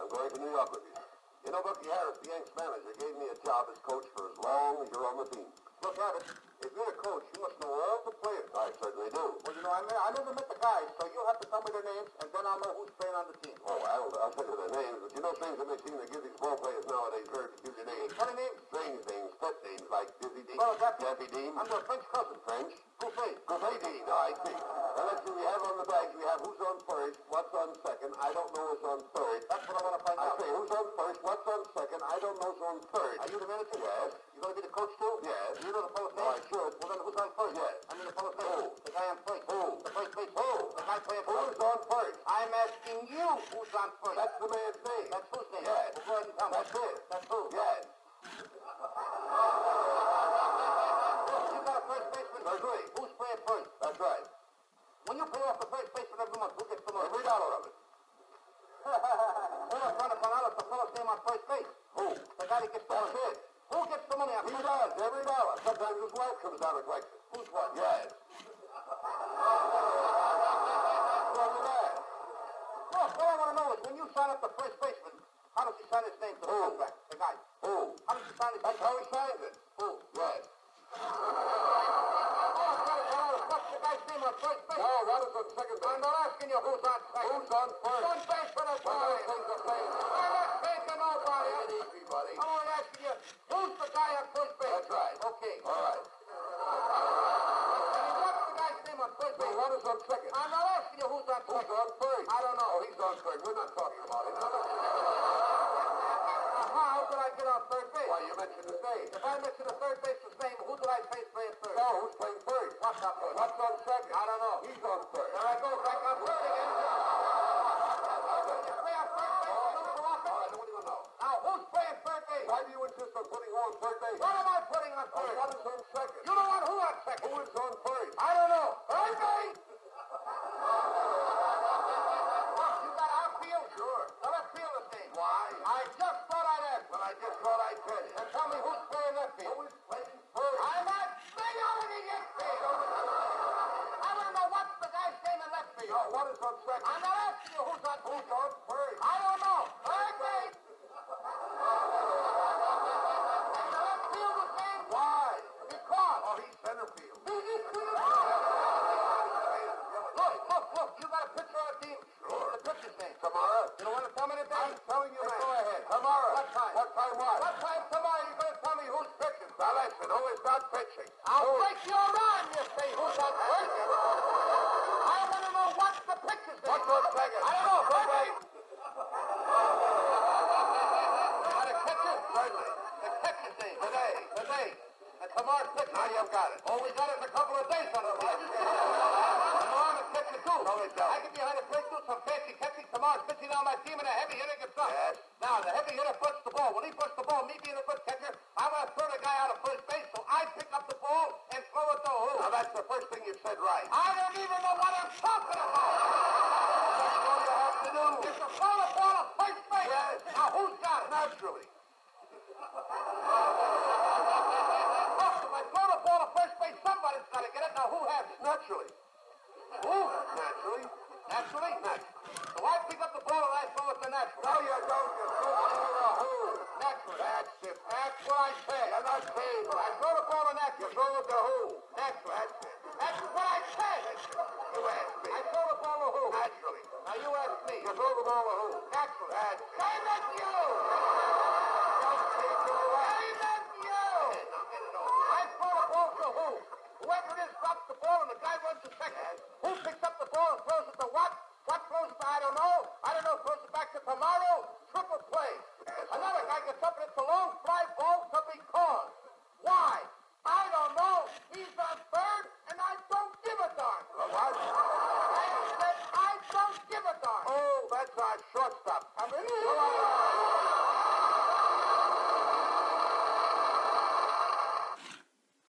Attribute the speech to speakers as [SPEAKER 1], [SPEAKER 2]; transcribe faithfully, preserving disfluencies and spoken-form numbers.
[SPEAKER 1] I'm going to New York with you. You know, Bucky Harris, the Yanks manager, gave me a job as coach for as long as you're on the team. Look, Abbott, if you're a coach, you must know all the players. I certainly do. Well, you know, I, mean, I never met the guys, so you'll have to tell me their names, and then I'll know who's playing on the team. Oh, I'll, I'll tell you their names, but you know things that may seem to give these ball players nowadays very peculiar names. Funny names? Strange names, pet names, like Dizzy Dean. Oh, that's Daffy Dean. I'm their French cousin. French? Goofy. Goofy Dean, oh, I see. Now, let's see, we have on the bags, we have who's on first, what's on second, I don't know who's on third. That's what I want to find out. I say, who's on first, what's on second, I don't know who's on third. Are you the manager? Yes. You going to be the coach, too? Yes. You know the fellow name? Oh, I should. Well, then who's on first? Yes. I mean the fellow name. Who? The guy on first. Who? The first base. Who? The guy playing first. Who's on first? I'm asking you who's on first. That's the man's name. That's whose name? Yes. Well, go ahead and tell me. That's it. That's who? Yes. You got a first baseman? That's right. Who's playing first? That's right. When you pay off the first baseman every month, who gets the money? Every dollar of it. All I'm trying to find out is the fellow's name on first base. Who? The guy that gets the money. That's it. Who gets the money on first base? He does, every dollar. Sometimes his wife comes down and collects it. Who's what? Yes. What's with that? Look, all I want to know is when you sign up the first baseman, how does he sign his name to the contract? The guy. Who? How does he sign his name? That's how he signs it. Who? Yes. What's the guy's name on first base? No, that is on second base. I'm not asking you who's on second. Who's on first? One base for the time. I'm not taking nobody. Take it easy, buddy. I'm only asking you, who's the guy on first base? That's right. Okay. All right. And what's the guy's name on first base? The one is on second. I'm not asking you who's on first. Who's on first? I don't know. Oh, he's on third. We're not talking about him. How did I get on third base? Why, you mentioned his name. If I mention the third baseman's name, who did I face playing third? No, who's playing third? What's on third? What's on second? I don't know. He's on third. There I go, back on third again. You play on third base, you don't go off it. I don't even know. Now, who's playing third base? Why do you insist on putting who on third base? What am I putting on third? Oh, what is on second? You don't want who on second? Who is on first? I don't know. Third base? You got outfield? Sure. Now, let's field this game. Why? I just thought I'd ask. Well, I just thought I'd tell you. And tell me who's playing left field. Who is playing first? I'm not saying already yet. I want to know what's the guy's name in left field. No, what is on second? I'm not asking you who's on who's on first. I don't know. Third base. And the left field was named. Why? Because. Oh, he's center field. Look, look, look. You got a picture on the team. Sure. The pitcher's name. Tomorrow. You don't want to tell me today? I'm telling you, man. Go ahead. Tomorrow. What time? What time what? What time tomorrow? You're going to tell me who's pitching. Now listen, who is not pitching? I'll who? break your arm, you say, who's not pitching. I want to know what's the pitcher's name. What's on second? I don't know. Go ahead. The catcher? Certainly. The catcher's name. Today. Today. And tomorrow's pitcher. Now you've got it. Oh, we got it in a couple of days on the list. Tomorrow the catcher too. No, we don't. I get behind the plate, do some fancy catching. Tomorrow's pitching on my team and a heavy hitter gets up. Yes. Now, the heavy hitter puts the ball. When he puts the ball, me being a good catcher, I'm going to throw the guy out of first base, so I pick up the ball and throw it to who? Now, that's the first thing you said right. I don't even know what I'm talking about. That's all you have to do. It's to throw the ball at first base. Yes. Now, who's got it? Naturally. If I throw the ball to first base, somebody's got to get it. Now, who has it? Naturally. Who? Naturally. Naturally? Naturally. So I pick up the ball and I throw it to Naturally. No, you don't. You throw it to the who? Naturally. That's it. That's what I said. You're not saying. I throw the ball to Naturally. You throw it to who? Naturally. That's it. That's what I said. You asked me. I throw the ball to who? Naturally. Now, you asked me. You throw the ball to who? Naturally. That's it. I meant you. Don't take it away. I meant you. I throw the ball to who? Whoever it is drops the ball and the guy runs to second. Who picks up the ball and throws it to what? What throws it to? I don't know. I don't know. Throws it back to tomorrow. Triple play. Another guy gets up and it's a long fly ball to be called. Why? I don't know. He's on third and I don't give a darn. What? I said I don't give a darn. Oh, that's our shortstop. I mean,